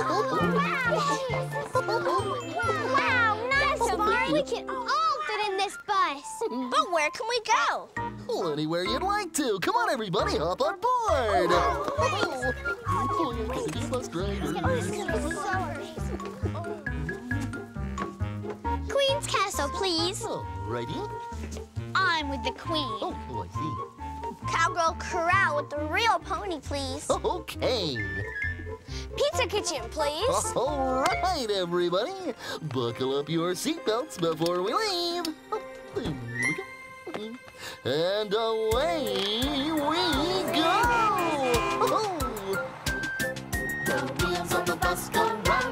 Wow, nice, Safari. We can all fit in this bus. But where can we go? Well, anywhere you'd like to. Come on, everybody, hop on board. Queen's Castle, please. Alrighty. I'm with the Queen. Oh, I see. Cowgirl Corral with the real pony, please. Okay. Pizza Kitchen, please. All right, everybody. Buckle up your seatbelts before we leave. Here we go. And away we go. The wheels on the bus go round.